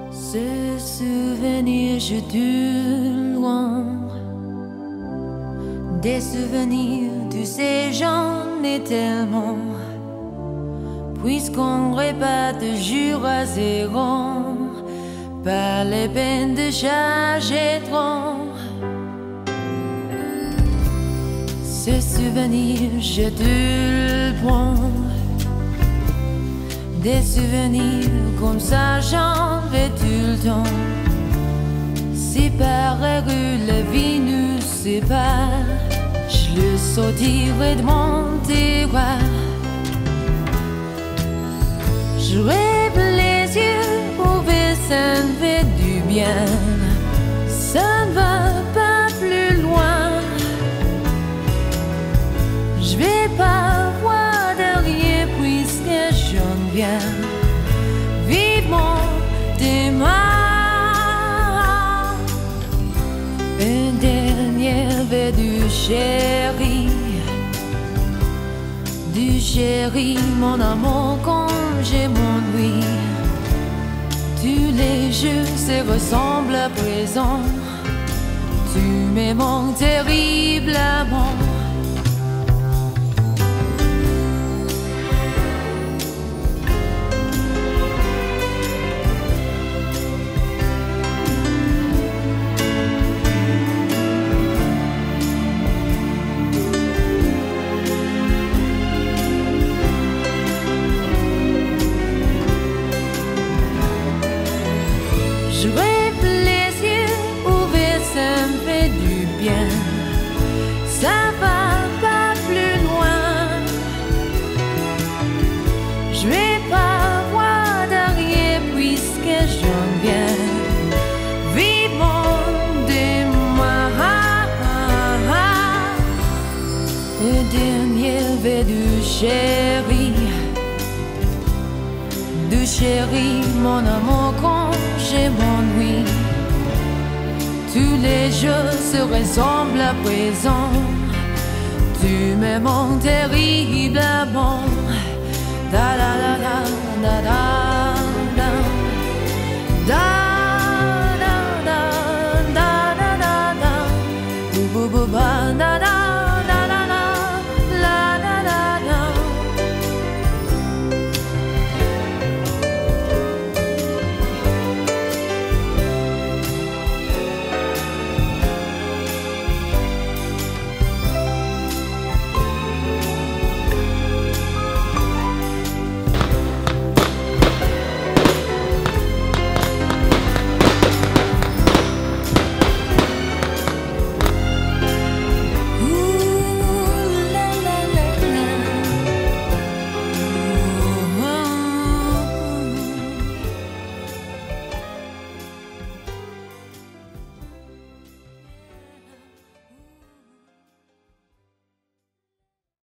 Ce souvenir, je dure loin. Des souvenirs, tu sais, j'en ai tellement. Puisqu'on répète jour à zéro, pas les peines de charger trop. Ce souvenir, je te le prends. Des souvenirs comme ça, j'en veux tout le temps. Si par rue la vie nous sépare, je le sortirai de mon tiroir. Je rêve les yeux ouverts, ça me fait du bien. Ça ne va pas plus loin. Je vais pas voir derrière puisque j'en viens. Vivement demain. Un dernier verre du chéri, mon amour quand je m'ennuie. Tous les jours se ressemblent à présent. Tu me manques terriblement. Je rêve les yeux ouverts, ça me fait du bien. Ça va pas plus loin. Je vais pas voir derrière puisque j'en viens. Vivement de moi. Le dernier verre du chéri, mon amour quand je m'ennuie. Tous les jours se ressemblent à présent. Tu me manques terriblement.